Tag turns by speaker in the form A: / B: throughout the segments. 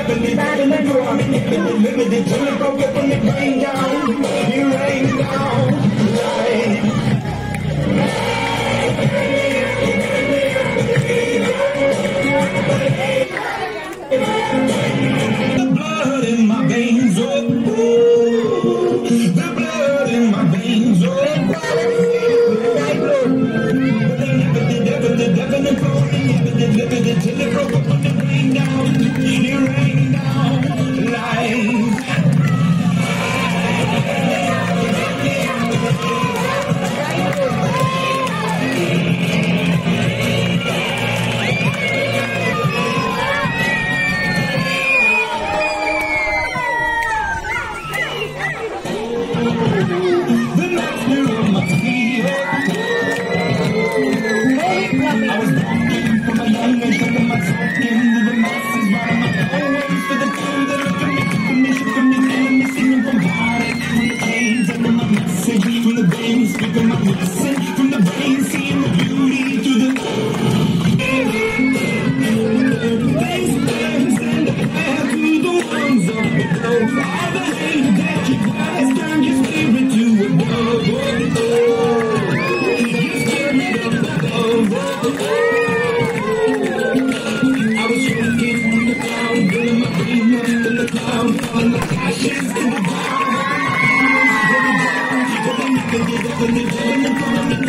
A: limited till it broke up when it rained down. You rained down like. The blood in my veins, oh, the blood in my veins, oh. But they never did, ever did, definitely till it broke up when it rained down. You rained down like. The master of my fear. I was walking from a young age, taking my talking to the masses, writing my poems for the time that look at me, shook me, telling me, singing from heart, from the chains, and my message, from the veins, speaking my lesson, from the veins, seeing the beauty through the face burns and the path to the ones up below. All the hate that you guys turn your spirit to a dove. You stirred me up above. I was shaking in the cloud, getting my brain up in the cloud, falling like ashes in the ground.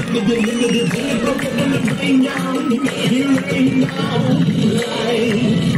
A: It rained down, it rained down, like.